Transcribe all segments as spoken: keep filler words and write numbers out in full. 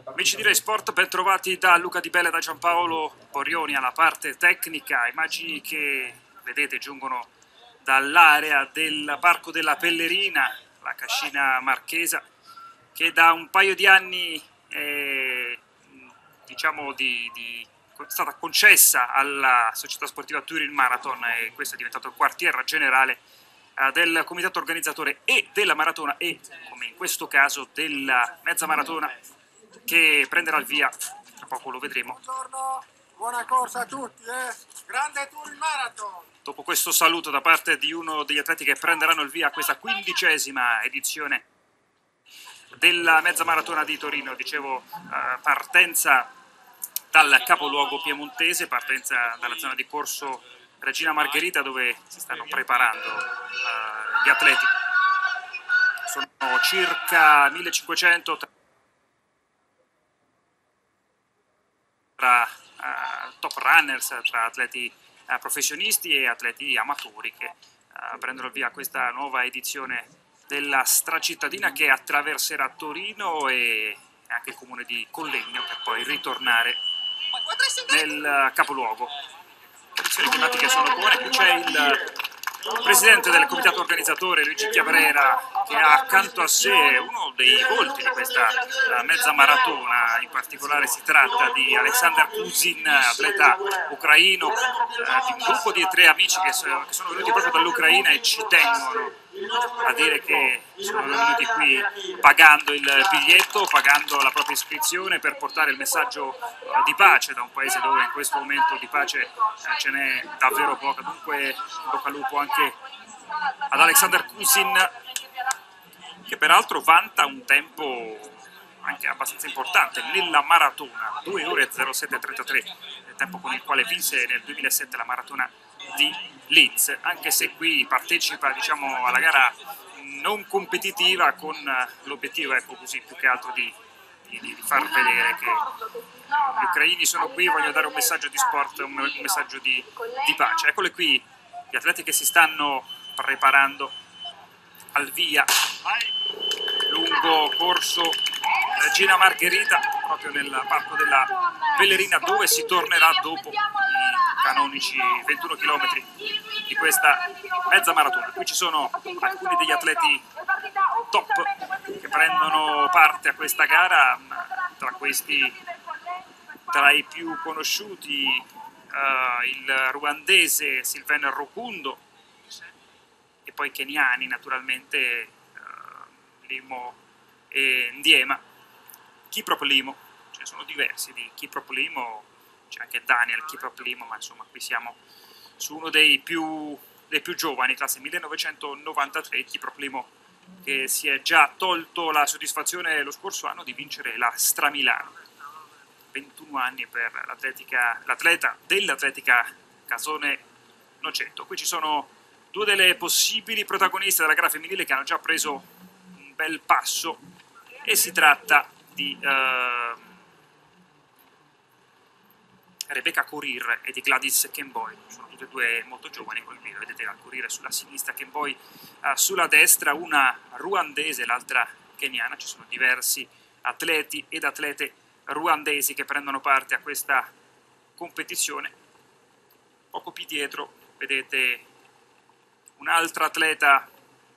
Amici di Rai Sport, ben trovati da Luca Di Bella e da Giampaolo Borioni alla parte tecnica. Immagini che vedete giungono dall'area del Parco della Pellerina, la cascina marchesa, che da un paio di anni è, diciamo, di, di, è stata concessa alla società sportiva Turin Marathon, e questo è diventato il quartier generale eh, del comitato organizzatore e della maratona, e come in questo caso della mezza maratona, che prenderà il via, tra poco lo vedremo. Buongiorno, buona corsa a tutti, eh? Grande Turin Marathon! Dopo questo saluto da parte di uno degli atleti che prenderanno il via a questa quindicesima edizione della mezza maratona di Torino, dicevo, eh, partenza dal capoluogo piemontese, partenza dalla zona di Corso Regina Margherita, dove si stanno preparando eh, gli atleti. Sono circa millecinquecento tra uh, top runners, tra atleti uh, professionisti e atleti amatori che uh, prendono il via a questa nuova edizione della stracittadina, che attraverserà Torino e anche il comune di Collegno, per poi ritornare nel uh, capoluogo. Le condizioni climatiche sono buone. Qui c'è il presidente del comitato organizzatore, Luigi Chiabrera, che ha accanto a sé uno dei volti di questa uh, mezza maratona. In particolare si tratta di Alexander Kuzin, atleta ucraino, uh, di un gruppo di tre amici che, so, che sono venuti proprio dall'Ucraina e ci tengono a dire che sono venuti qui pagando il biglietto, pagando la propria iscrizione per portare il messaggio uh, di pace da un paese dove in questo momento di pace uh, ce n'è davvero poca. Dunque bocca al lupo anche ad Alexander Kuzin, che peraltro vanta un tempo anche abbastanza importante nella maratona, due ore zero sette trentatré, il tempo con il quale vinse nel duemilasette la maratona di Linz, anche se qui partecipa, diciamo, alla gara non competitiva, con l'obiettivo, ecco, così, più che altro di, di, di far vedere che gli ucraini sono qui, vogliono dare un messaggio di sport, un, un messaggio di, di pace. Eccole qui gli atleti che si stanno preparando al via lungo Corso Regina Margherita, proprio nel Parco della Pellerina, dove si tornerà dopo i canonici ventuno chilometri di questa mezza maratona. Qui ci sono alcuni degli atleti top che prendono parte a questa gara, tra questi, tra i più conosciuti, uh, il ruandese Sylvain Rukundo, e poi keniani naturalmente, uh, Limo e Ndiema. Kiprop Limo, ce ne sono diversi di Kiprop Limo, c'è anche Daniel Kiprop Limo, ma insomma qui siamo su uno dei più, dei più giovani, classe millenovecentonovantatré, Kiprop Limo, che si è già tolto la soddisfazione lo scorso anno di vincere la Stramilano. ventuno anni per l'atleta dell'Atletica Casone Noceto. Qui ci sono due delle possibili protagoniste della gara femminile che hanno già preso un bel passo, e si tratta di uh, Rebecca Korir e di Gladys Kemboi. Sono tutte e due molto giovani, come vedete, la Korir sulla sinistra, Kemboi uh, sulla destra, una ruandese, l'altra keniana. Ci sono diversi atleti ed atlete ruandesi che prendono parte a questa competizione. Poco più dietro vedete un'altra atleta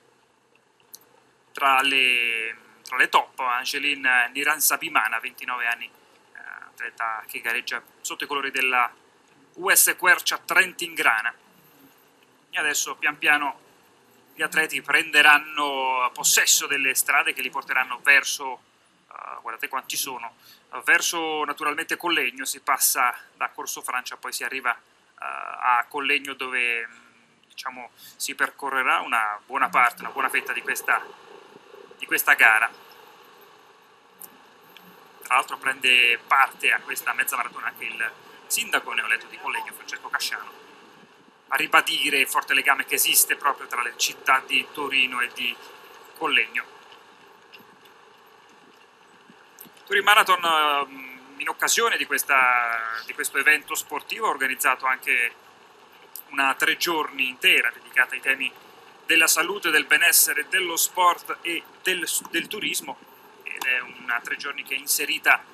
tra le, tra le top, Angeline Niran-Sabimana, ventinove anni, eh, atleta che gareggia sotto i colori della U S Quercia Trentin-Grana. E adesso pian piano gli atleti prenderanno possesso delle strade che li porteranno verso, uh, guardate quanti sono, uh, verso naturalmente Collegno. Si passa da Corso Francia, poi si arriva uh, a Collegno, dove diciamo si percorrerà una buona parte, una buona fetta di questa, di questa gara. Tra l'altro prende parte a questa mezza maratona anche il sindaco neoeletto di Collegno, Francesco Casciano, a ribadire il forte legame che esiste proprio tra le città di Torino e di Collegno. Turin Marathon, in occasione di, questa, di questo evento sportivo, ha organizzato anche una tre giorni intera dedicata ai temi della salute, del benessere, dello sport e del, del turismo, ed è una tre giorni che è inserita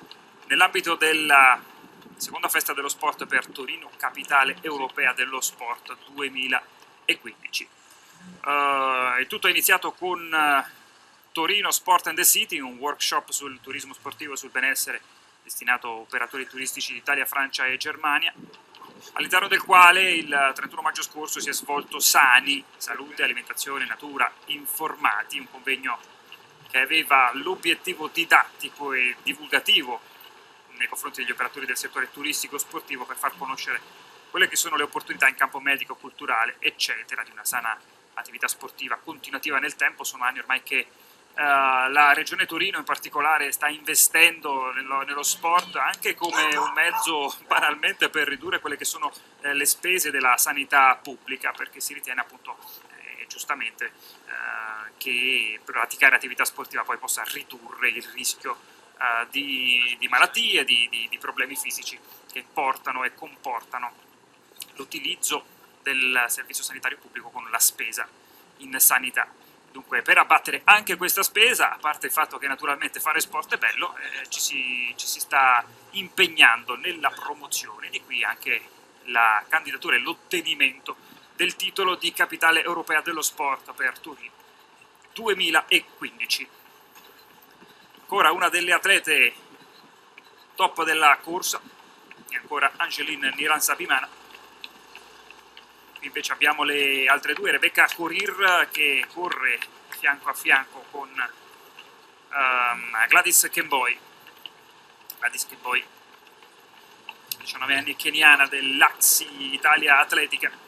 nell'ambito della seconda festa dello sport per Torino, capitale europea dello sport duemilaquindici. Uh, il tutto è iniziato con uh, Torino Sport and the City, un workshop sul turismo sportivo e sul benessere destinato a operatori turistici d'Italia, Francia e Germania, all'interno del quale il trentuno maggio scorso si è svolto Sani, Salute, Alimentazione, Natura, Informati, un convegno che aveva l'obiettivo didattico e divulgativo nei confronti degli operatori del settore turistico-sportivo per far conoscere quelle che sono le opportunità in campo medico, culturale, eccetera, di una sana attività sportiva continuativa nel tempo. Sono anni ormai che uh, la Regione Torino in particolare sta investendo nello, nello sport anche come un mezzo banalmente per ridurre quelle che sono eh, le spese della sanità pubblica, perché si ritiene appunto eh, giustamente eh, che praticare attività sportiva poi possa ridurre il rischio Uh, di, di malattie, di, di, di problemi fisici che portano e comportano l'utilizzo del servizio sanitario pubblico con la spesa in sanità. Dunque, per abbattere anche questa spesa, a parte il fatto che naturalmente fare sport è bello, eh, ci, si, ci si sta impegnando nella promozione, di qui anche la candidatura e l'ottenimento del titolo di capitale europea dello sport per Torino duemilaquindici. Ancora una delle atlete top della corsa è ancora Angeline Niran-Sabimana. Qui invece abbiamo le altre due, Rebecca Korir che corre fianco a fianco con um, Gladys Kemboi. Gladys Kemboi, diciannove anni, keniana dell'A X I Italia Atletica.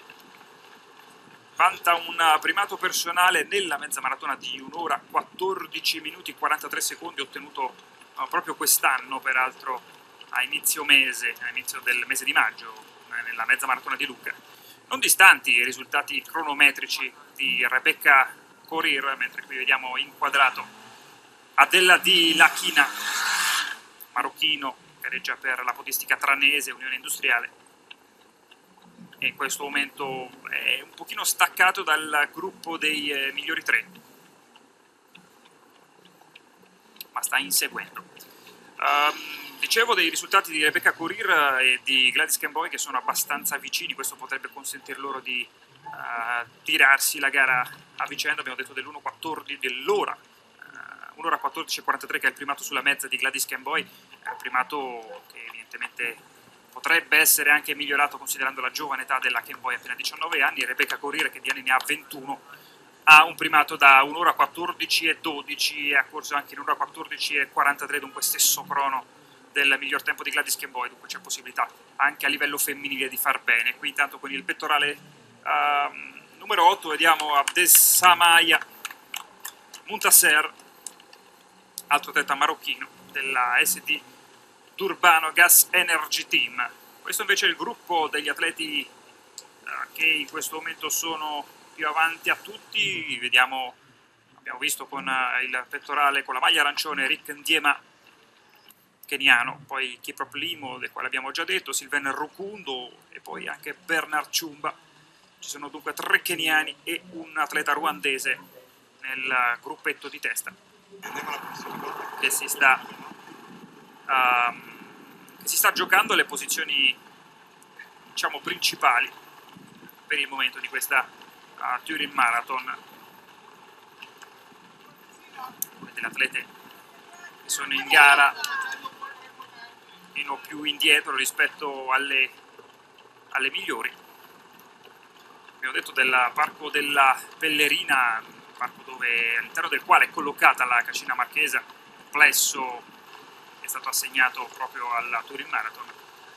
Vanta un primato personale nella mezza maratona di un'ora quattordici minuti quarantatré secondi, ottenuto uh, proprio quest'anno, peraltro a inizio mese, a inizio del mese di maggio, eh, nella mezza maratona di Lucca. Non distanti i risultati cronometrici di Rebecca Korir, mentre qui vediamo inquadrato Adella Di Lachina, marocchino, gareggia per la podistica tranese, Unione Industriale. E in questo momento è un pochino staccato dal gruppo dei eh, migliori tre, ma sta inseguendo. Um, dicevo dei risultati di Rebecca Korir e di Gladys Kemboi che sono abbastanza vicini, questo potrebbe consentir loro di uh, tirarsi la gara a vicenda. Abbiamo detto dell'uno quattordici, dell'ora uh, un'ora quattordici e quarantatré, che è il primato sulla mezza di Gladys Kemboi, è un primato che evidentemente potrebbe essere anche migliorato considerando la giovane età della Kemboi, appena diciannove anni. Rebecca Korir, che di anni ne ha ventuno, ha un primato da un'ora quattordici e dodici e ha corso anche in un'ora quattordici e quarantatré, dunque stesso crono del miglior tempo di Gladys Kemboi, dunque c'è possibilità anche a livello femminile di far bene. Qui intanto con il pettorale uh, numero otto vediamo Abdessamaya Muntasser, altro atleta marocchino della S D Turbano Gas Energy Team. Questo invece è il gruppo degli atleti uh, che in questo momento sono più avanti a tutti. Vediamo, abbiamo visto con uh, il pettorale con la maglia arancione Rick Ndiema, keniano, poi Kiprop Limo, del quale abbiamo già detto, Sylvain Rukundo e poi anche Bernard Chumba. Ci sono dunque tre keniani e un atleta ruandese nel gruppetto di testa che si sta Uh, che si sta giocando le posizioni, diciamo, principali per il momento di questa uh, Turin Marathon. Delle atlete che sono in gara meno più indietro rispetto alle, alle migliori. Abbiamo detto del parco della Pellerina, parco dove, all'interno del quale è collocata la Cascina Marchesa, complesso è stato assegnato proprio alla Turin Marathon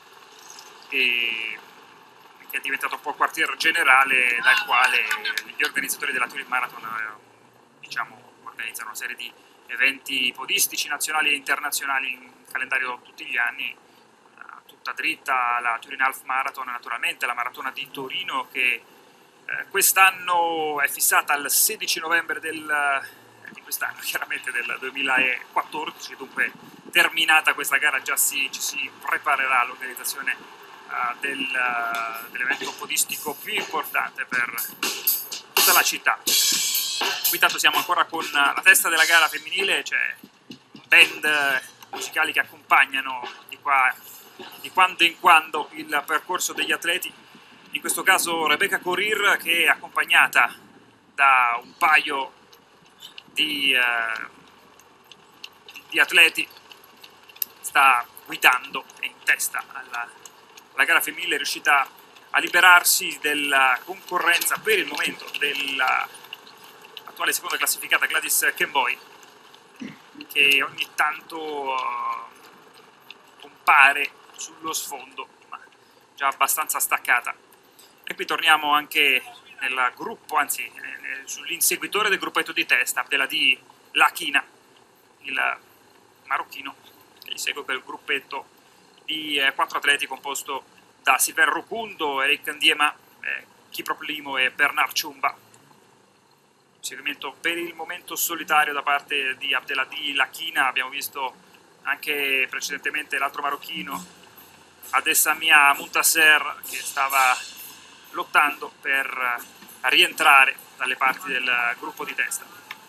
e che è diventato un po' il quartier generale dal quale gli organizzatori della Turin Marathon diciamo, organizzano una serie di eventi podistici nazionali e internazionali in calendario tutti gli anni, tutta dritta la Turin Half Marathon, naturalmente la maratona di Torino che eh, quest'anno è fissata al sedici novembre del, di quest'anno, chiaramente del duemilaquattordici, dunque terminata questa gara già si, ci si preparerà all'organizzazione uh, del, uh, dell'evento podistico più importante per tutta la città. Qui intanto siamo ancora con la testa della gara femminile, c'è un band musicali che accompagnano di, qua, di quando in quando il percorso degli atleti. In questo caso Rebecca Korir, che è accompagnata da un paio di, eh, di atleti, sta guidando e in testa alla, alla gara femminile, è riuscita a liberarsi della concorrenza per il momento dell'attuale seconda classificata Gladys Kemboi, che ogni tanto uh, compare sullo sfondo, ma già abbastanza staccata. E qui torniamo anche nel gruppo, anzi eh, sull'inseguitore del gruppetto di testa, Abdelhadi Lakina, il marocchino, che gli segue quel gruppetto di eh, quattro atleti composto da Sylvain Rukundo, Eric Ndiema, eh, Kiprop Limo e Bernard Chumba. Seguimento per il momento solitario da parte di Abdelhadi Lakina. Abbiamo visto anche precedentemente l'altro marocchino, Adessamia Muntasser, che stava lottando per rientrare dalle parti del gruppo di testa.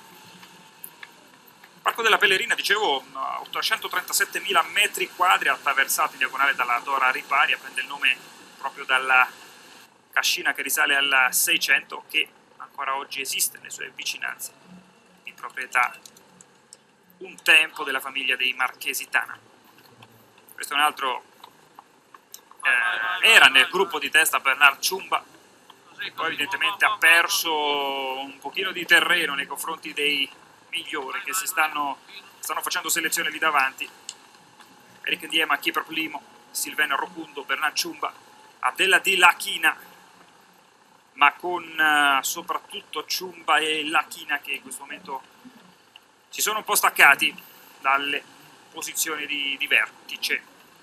Parco della Pellerina, dicevo, ottocentotrentasettemila metri quadri attraversati in diagonale dalla Dora Riparia, prende il nome proprio dalla cascina che risale al Seicento, che ancora oggi esiste nelle sue vicinanze, di proprietà un tempo della famiglia dei Marchesi Tana. Questo è un altro, eh, era nel gruppo di testa Bernard Chumba, poi evidentemente ha perso un pochino di terreno nei confronti dei migliori che si stanno, stanno facendo selezione lì davanti. Eric Ndiema, Kiprop Limo, Sylvain Rukundo, Bernard Chumba, Abdelhadi Lakina, ma con uh, soprattutto Chumba e Lakina che in questo momento si sono un po' staccati dalle posizioni di, di vertice.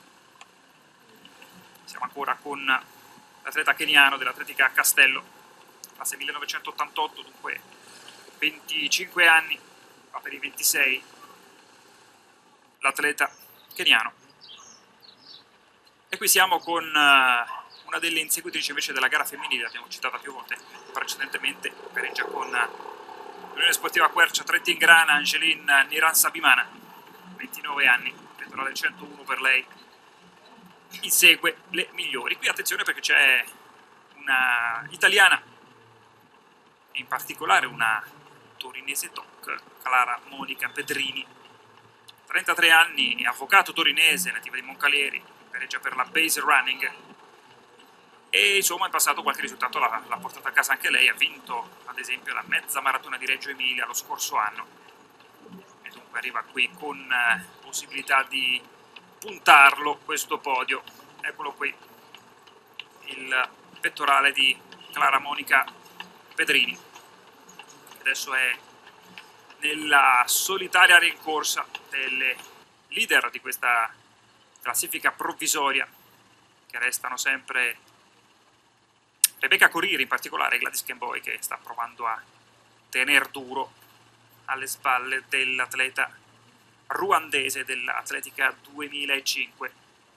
Siamo ancora con l'atleta keniano dell'atletica a Castello, classe millenovecentottantotto, dunque venticinque anni, va per i ventisei l'atleta keniano. E qui siamo con uh, una delle inseguitrici invece della gara femminile, l'abbiamo citata più volte precedentemente, pareggia con l'Unione Sportiva Quercia Trentin-Grana, Angeline Niran-Sabimana, ventinove anni, pettorale centouno per lei, insegue le migliori. Qui attenzione perché c'è una italiana, in particolare una torinese doc, Clara Monica Pedrini, trentatré anni, avvocato torinese, nativa di Moncalieri, gareggia per la base running e insomma in passato qualche risultato l'ha, l'ha portata a casa anche lei. Ha vinto ad esempio la mezza maratona di Reggio Emilia lo scorso anno e dunque arriva qui con eh, possibilità di puntarlo questo podio. Eccolo qui il pettorale di Clara Monica Pedrini, adesso è nella solitaria rincorsa delle leader di questa classifica provvisoria, che restano sempre Rebecca Korir, in particolare Gladys Kemboi, che sta provando a tener duro alle spalle dell'atleta ruandese dell'Atletica duemilacinque.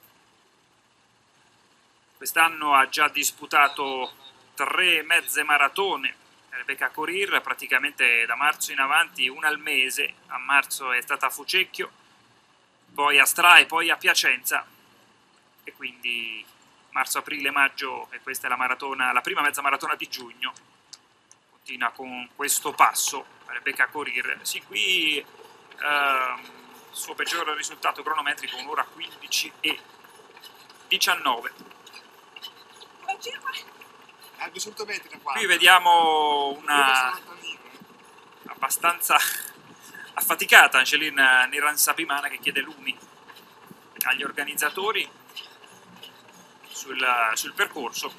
Quest'anno ha già disputato tre mezze maratone Rebecca Korir, praticamente da marzo in avanti, una al mese. A marzo è stata a Fucecchio, poi a Stra e poi a Piacenza, e quindi marzo, aprile, maggio, e questa è la maratona, la prima mezza maratona di giugno. Continua con questo passo Rebecca Korir. Sì, qui ehm, il suo peggior risultato cronometrico, un'ora quindici e diciannove. Qui vediamo una abbastanza affaticata Angeline Niran-Sabimana, che chiede lumi agli organizzatori sul, sul percorso.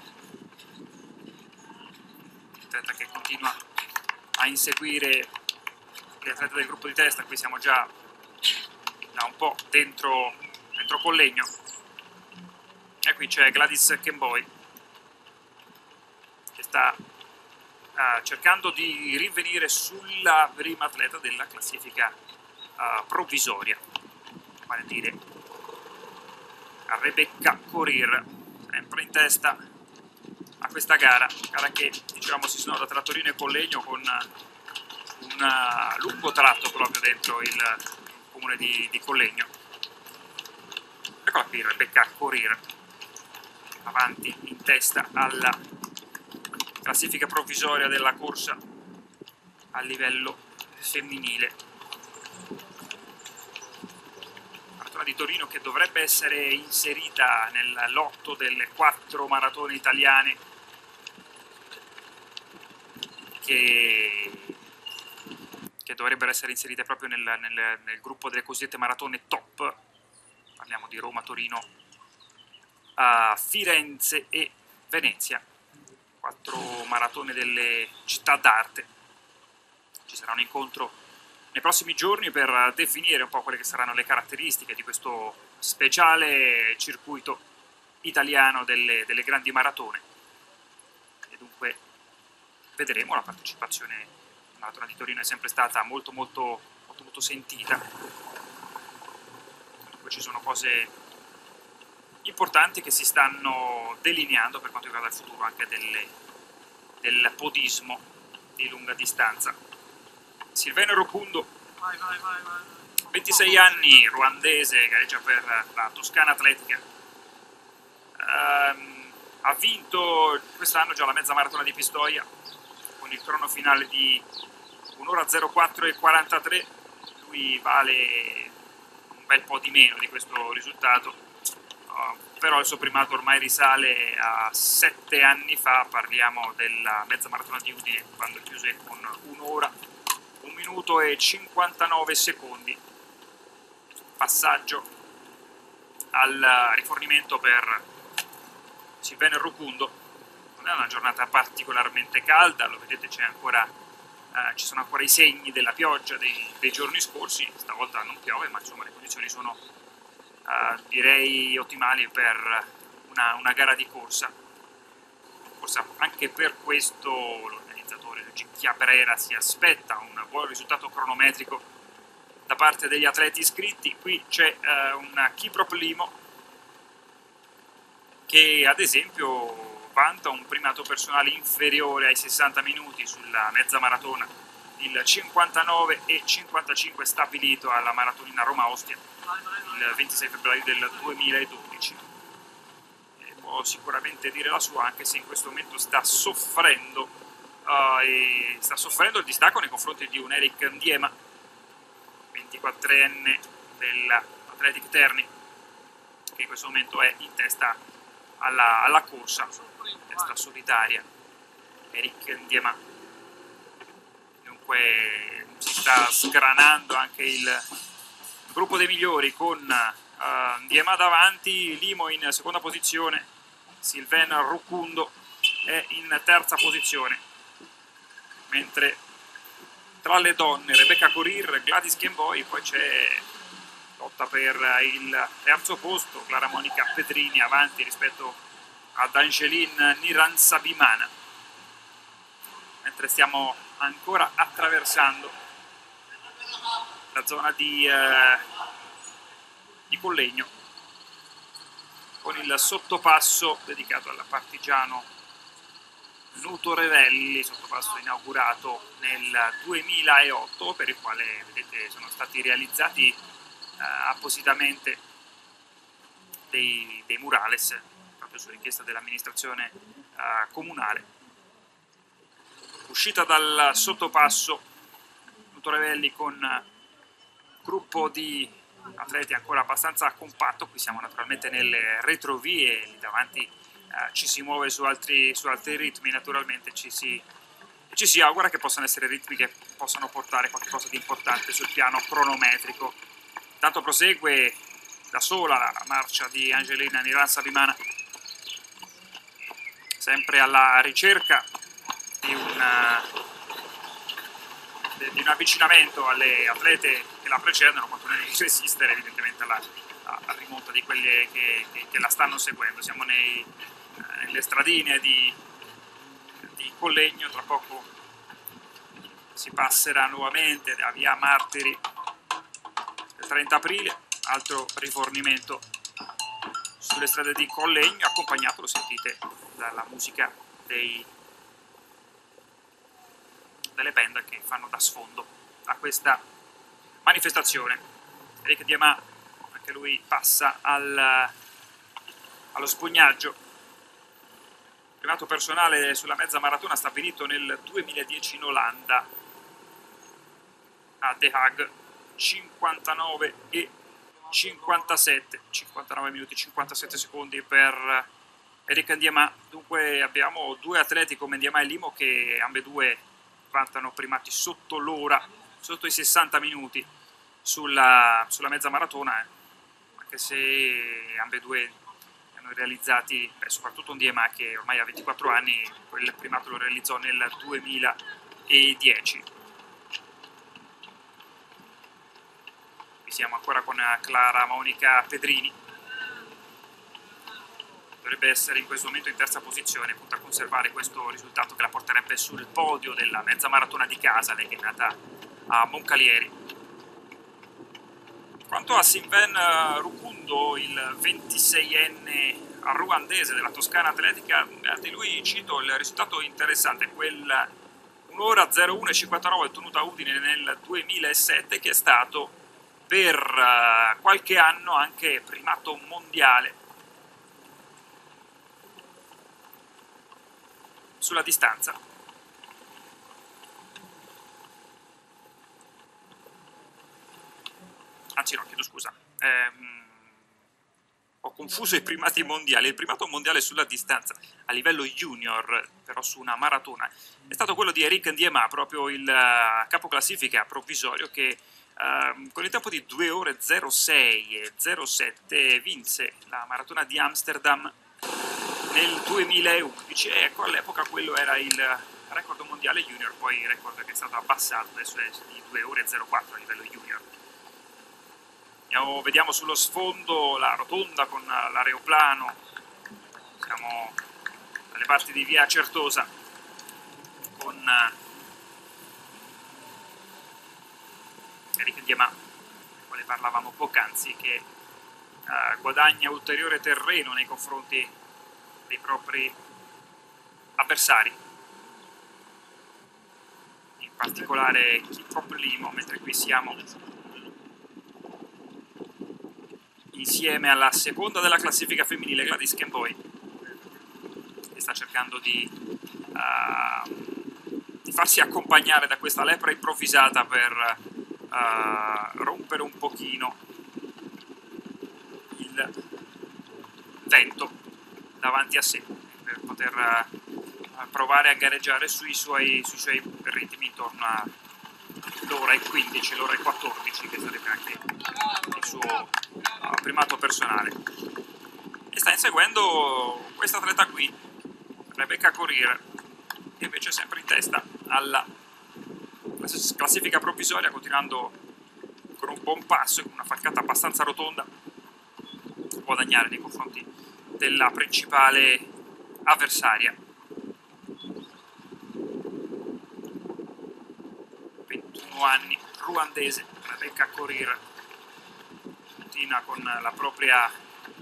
Atleta che continua a inseguire gli atleti del gruppo di testa. Qui siamo già da un po' dentro, dentro Collegno, e qui c'è Gladys Kemboi che sta uh, cercando di rinvenire sulla prima atleta della classifica uh, provvisoria, vale a dire a Rebecca Korir, sempre in testa a questa gara, gara che diciamo si snoda tra Torino e Collegno, con un uh, lungo tratto proprio dentro il comune di, di Collegno. Eccola qui, Rebecca Korir, avanti in testa alla classifica provvisoria della corsa a livello femminile. Maratona di Torino che dovrebbe essere inserita nel lotto delle quattro maratone italiane che, che dovrebbero essere inserite proprio nel, nel, nel gruppo delle cosiddette maratone top. Parliamo di Roma, Torino, a Firenze e Venezia, quattro maratone delle città d'arte. Ci sarà un incontro nei prossimi giorni per definire un po' quelle che saranno le caratteristiche di questo speciale circuito italiano delle, delle grandi maratone. E dunque vedremo. La partecipazione alla Maratona di Torino è sempre stata molto molto, molto, molto sentita. Dunque ci sono cose importanti che si stanno delineando per quanto riguarda il futuro anche delle, del podismo di lunga distanza. Silvano Rukundo, ventisei anni, ruandese, gareggia per la Toscana Atletica. Um, ha vinto quest'anno già la mezza maratona di Pistoia con il crono finale di un'ora zero quattro e quarantatré. Lui vale un bel po' di meno di questo risultato. Uh, però il suo primato ormai risale a sette anni fa, parliamo della mezza maratona di Udine, quando chiuse con un'ora, un minuto e cinquantanove secondi. Passaggio al rifornimento per Silvano Rukundo. Non è una giornata particolarmente calda, lo vedete, c'è ancora, uh, ci sono ancora i segni della pioggia dei, dei giorni scorsi. Stavolta non piove, ma insomma le condizioni sono Uh, direi ottimali per una, una gara di corsa. Forse anche per questo l'organizzatore Luigi Chiabrera si aspetta un buon risultato cronometrico da parte degli atleti iscritti. Qui c'è uh, un Kiprop Limo che ad esempio vanta un primato personale inferiore ai sessanta minuti sulla mezza maratona, il cinquantanove e cinquantacinque stabilito alla maratonina Roma-Ostia il ventisei febbraio del duemiladodici. E può sicuramente dire la sua, anche se in questo momento sta soffrendo uh, e sta soffrendo il distacco nei confronti di un Eric Ndiema, ventiquattrenne dell'Athletic Terni, che in questo momento è in testa alla, alla corsa, in testa solitaria. Eric Ndiema dunque si sta sgranando anche il gruppo dei migliori, con uh, Ndiema davanti, Limo in seconda posizione, Silvano Rukundo è in terza posizione, mentre tra le donne Rebecca Korir, Gladys Kemboi, poi c'è lotta per il terzo posto, Clara Monica Pedrini avanti rispetto ad Angeline Niransabimana, mentre stiamo ancora attraversando la zona di, eh, di Collegno, con il sottopasso dedicato al partigiano Nuto Revelli, sottopasso inaugurato nel duemilaotto, per il quale vedete sono stati realizzati eh, appositamente dei, dei murales, proprio su richiesta dell'amministrazione eh, comunale. Uscita dal sottopasso Nuto Revelli con gruppo di atleti ancora abbastanza compatto. Qui siamo naturalmente nelle retrovie, lì davanti eh, ci si muove su altri, su altri ritmi, naturalmente ci si, ci si augura che possano essere ritmi che possano portare qualcosa di importante sul piano cronometrico. Intanto prosegue da sola la marcia di Angelina Niransabimana, sempre alla ricerca di un, di un avvicinamento alle atlete che la precedono, quanto meno di resistere evidentemente alla, alla rimonta di quelle che, che, che la stanno seguendo. Siamo nei, nelle stradine di, di Collegno, tra poco si passerà nuovamente da via Martiri del trenta aprile, altro rifornimento sulle strade di Collegno, accompagnato, lo sentite, dalla musica dei, delle band che fanno da sfondo a questa manifestazione. Eric Ndiema, anche anche lui passa al, allo spugnaggio. Primato personale sulla mezza maratona stabilito nel duemiladieci in Olanda a The Hague, cinquantanove e cinquantasette, cinquantanove minuti e cinquantasette secondi per Eric Ndiema. Dunque abbiamo due atleti come Ndiema e Limo che ambedue vantano primati sotto l'ora, sotto i sessanta minuti sulla, sulla mezza maratona, anche se ambedue hanno realizzati, beh, soprattutto Ndiema che ormai ha ventiquattro anni, quel primato lo realizzò nel duemiladieci. Qui siamo ancora con Clara Monica Pedrini, dovrebbe essere in questo momento in terza posizione, punta a conservare questo risultato che la porterebbe sul podio della mezza maratona di casa, lei che è nata a Moncalieri. Quanto a Sylvain Rukundo, il ventiseienne ruandese della Toscana Atletica, di lui cito il risultato interessante, quel un'ora zero uno e cinquantanove ottenuto a Udine nel duemilasette, che è stato per qualche anno anche primato mondiale sulla distanza. Anzi no, chiedo scusa, ehm, ho confuso i primati mondiali. Il primato mondiale sulla distanza a livello junior, però su una maratona, è stato quello di Eric Ndiema, proprio il uh, capoclassifica provvisorio che uh, con il tempo di due ore zero sei e zero sette vinse la maratona di Amsterdam nel duemilaundici, e ecco, all'epoca quello era il record mondiale junior, poi il record che è stato abbassato adesso è di due ore zero quattro a livello junior. Andiamo, vediamo sullo sfondo la rotonda con l'aeroplano, siamo alle parti di via Certosa con Eric Ndiema, di quale parlavamo poc'anzi, che uh, guadagna ulteriore terreno nei confronti dei propri avversari, in particolare Kiprop Limo, mentre qui siamo insieme alla seconda della classifica femminile, Gladys Kemboy, che sta cercando di, uh, di farsi accompagnare da questa lepre improvvisata per uh, rompere un pochino il vento davanti a sé, per poter uh, provare a gareggiare sui suoi, sui suoi ritmi intorno all'ora e quindici, l'ora e quattordici, che sarebbe anche il suo uh, primato personale. E sta inseguendo questa atleta qui, Rebecca Korir, che invece è sempre in testa alla classifica provvisoria, continuando con un buon passo e con una falcata abbastanza rotonda a guadagnare nei confronti della principale avversaria. ventuno anni, ruandese, Rebecca Korir, continua con la propria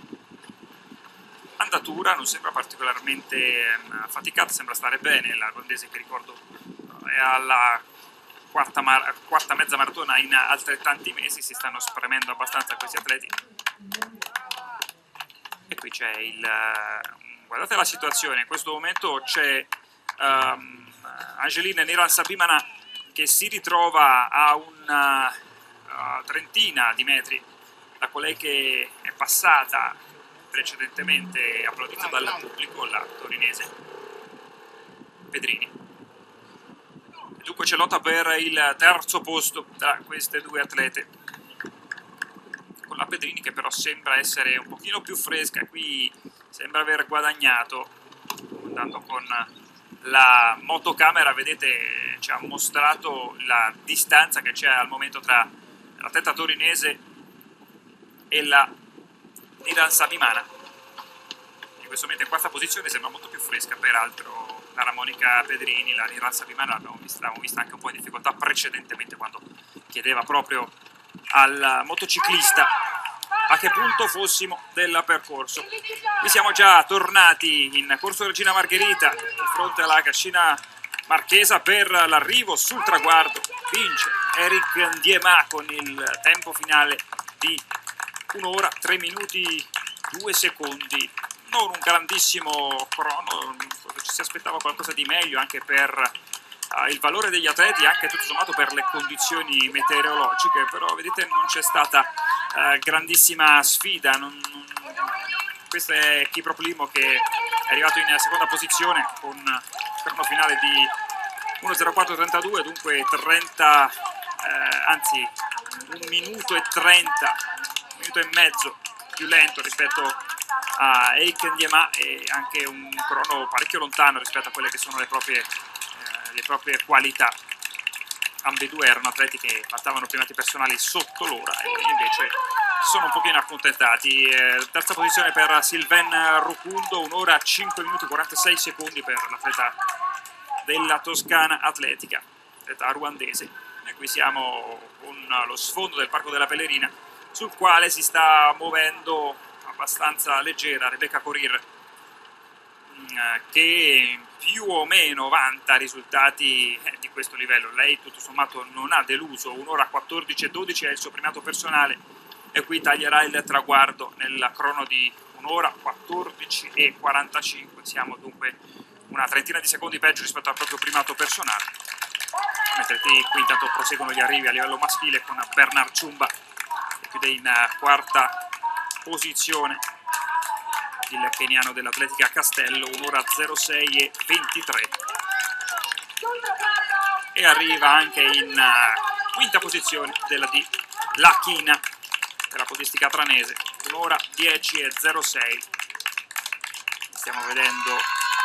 andatura, non sembra particolarmente faticata, sembra stare bene. La ruandese, che ricordo è alla quarta, mar quarta mezza maratona in altrettanti mesi, si stanno spremendo abbastanza questi atleti. E qui c'è il... guardate la situazione, in questo momento c'è um, Angeline Niran-Sabimana che si ritrova a una uh, trentina di metri da colei che è passata precedentemente, applaudita dal pubblico, la torinese Pedrini. E dunque c'è lotta per il terzo posto tra queste due atlete, con la Pedrini che però sembra essere un pochino più fresca, qui sembra aver guadagnato, andando con la motocamera, vedete, ci ha mostrato la distanza che c'è al momento tra l'atleta torinese e la Niran-Sabimana. In questo momento in quarta posizione, sembra molto più fresca peraltro la Monica Pedrini. La Niran-Sabimana l'abbiamo vista, vista anche un po' in difficoltà precedentemente, quando chiedeva proprio al motociclista a che punto fossimo del percorso. Qui siamo già tornati in Corso Regina Margherita, di fronte alla cascina marchesa, per l'arrivo sul traguardo. Vince Eric Ndiema con il tempo finale di un'ora, tre minuti, due secondi. Non un grandissimo crono, ci si aspettava qualcosa di meglio anche per uh, il valore degli atleti, anche tutto sommato per le condizioni meteorologiche, però vedete non c'è stata uh, grandissima sfida. Non, non... Questo è Kiprop Limo che è arrivato in seconda posizione con un crono finale di uno zero quattro trentadue, dunque trenta, eh, anzi un minuto e trenta, un minuto e mezzo più lento rispetto a Eric Ndiema e anche un crono parecchio lontano rispetto a quelle che sono le proprie, eh, le proprie qualità. Ambedue erano atleti che battavano primati personali sotto l'ora e invece sono un pochino accontentati. Eh, terza posizione per Sylvain Rukundo, un'ora cinque minuti e quarantasei secondi per l'atleta della Toscana Atletica, atleta ruandese. E qui siamo con lo sfondo del Parco della Pellerina, sul quale si sta muovendo abbastanza leggera Rebecca Korir, che più o meno vanta risultati di questo livello. Lei tutto sommato non ha deluso, un'ora quattordici e dodici è il suo primato personale e qui taglierà il traguardo nel crono di un'ora quattordici e quarantacinque. Siamo dunque una trentina di secondi peggio rispetto al proprio primato personale, mentre qui intanto proseguono gli arrivi a livello maschile con Bernard Ciumba che chiude in quarta posizione il keniano dell'Atletica Castello, un'ora zero sei e ventitré, e arriva anche in uh, quinta posizione della di Lachina della podistica tranese, un'ora dieci e zero sei. Stiamo vedendo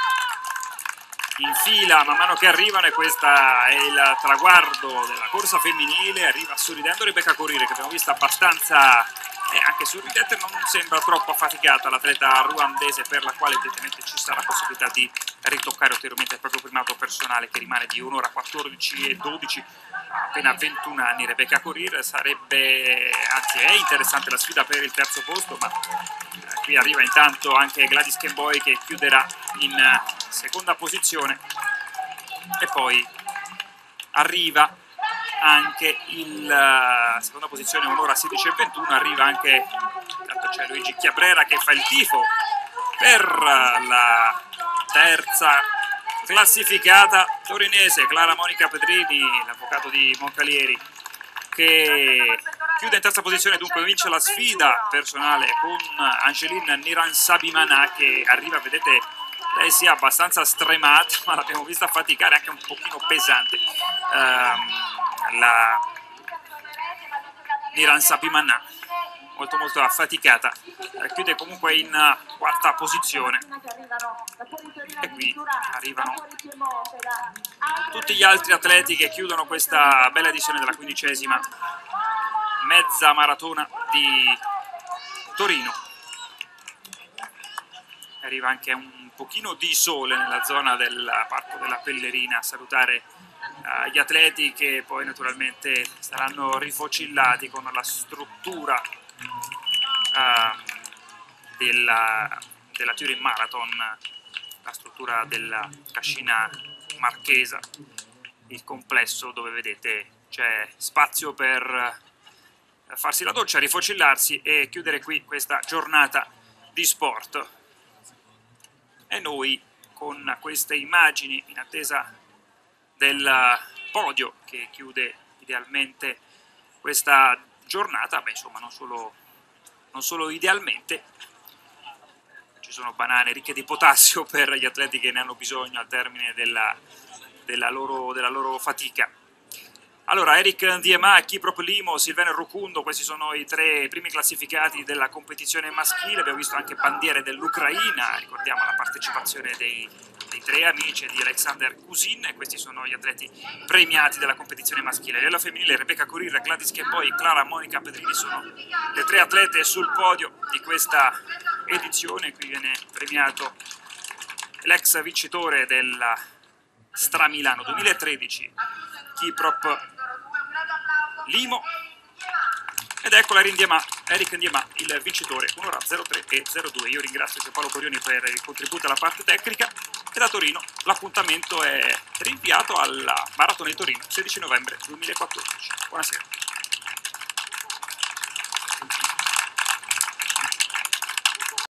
in fila man mano che arrivano, e questo è il traguardo della corsa femminile. Arriva sorridendo Rebecca Korir, che abbiamo visto abbastanza e anche sorridente, non sembra troppo affaticata l'atleta ruandese, per la quale evidentemente ci sarà la possibilità di ritoccare ulteriormente il proprio primato personale, che rimane di un'ora quattordici e dodici, appena ventuno anni. Rebecca Korir sarebbe, anzi è interessante la sfida per il terzo posto, ma eh, qui arriva intanto anche Gladys Kemboi che chiuderà in eh, seconda posizione, e poi arriva anche il uh, seconda posizione, un'ora sedici e ventuno, arriva anche, intanto c'è Luigi Chiabrera che fa il tifo per uh, la terza classificata torinese, Clara Monica Pedrini, l'avvocato di Moncalieri, che chiude in terza posizione, dunque vince la sfida personale con Angeline Niransabimana, che arriva, vedete, lei sia abbastanza stremata, ma l'abbiamo vista faticare, anche un pochino pesante. Um, la Niransabimana, molto molto affaticata, eh, chiude comunque in uh, quarta posizione, e qui arrivano tutti gli altri atleti che chiudono questa bella edizione della quindicesima mezza maratona di Torino. Arriva anche un pochino di sole nella zona del Parco della Pellerina a salutare uh, gli atleti, che poi naturalmente saranno rifocillati con la struttura uh, della, della Turin Marathon, la struttura della cascina marchesa, il complesso dove vedete c'è spazio per farsi la doccia, rifocillarsi e chiudere qui questa giornata di sport. E noi, con queste immagini, in attesa del podio che chiude idealmente questa giornata, beh, insomma, non solo, non solo idealmente, ci sono banane ricche di potassio per gli atleti che ne hanno bisogno al termine della, della, loro, della loro fatica. Allora, Eric Ndiema, Kiprop Limo, Sylvain Rukundo, questi sono i tre primi classificati della competizione maschile. Abbiamo visto anche bandiere dell'Ucraina, ricordiamo la partecipazione dei, dei tre amici di Alexander Kusin, e questi sono gli atleti premiati della competizione maschile. A livello femminile, Rebecca Korir, Gladys Kemboi e Clara Monica Pedrini sono le tre atlete sul podio di questa edizione. Qui viene premiato l'ex vincitore della Stramilano duemilatredici, Kiprop Limo, ed ecco Eric Ndiema, il vincitore, un'ora zero tre e zero due. Io ringrazio Paolo Corioni per il contributo alla parte tecnica, e da Torino l'appuntamento è rinviato alla Maratona di Torino, sedici novembre duemilaquattordici. Buonasera.